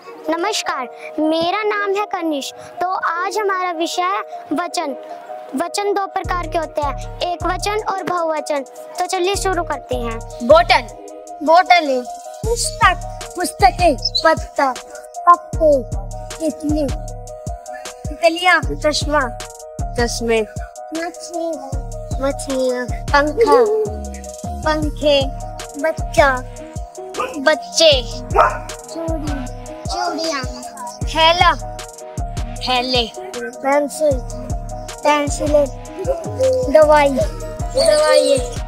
नमस्कार, मेरा नाम है कनिष। तो आज हमारा विषय है वचन। वचन दो प्रकार के होते हैं, एक वचन और बहुवचन। तो चलिए शुरू करते हैं। बोतल, बोतलें, पुस्तक, पुस्तकें, पत्ता, पत्ते, तितली, तितलियां, चश्मा, चश्मे, मछली, मछलियाँ, पंखा, पंखे, बच्चा, बच्चे, चूड़ी, चूड़ियाँ, थैला, थैले, पेंसिल, पेंसिलें, दवाई, दवाई।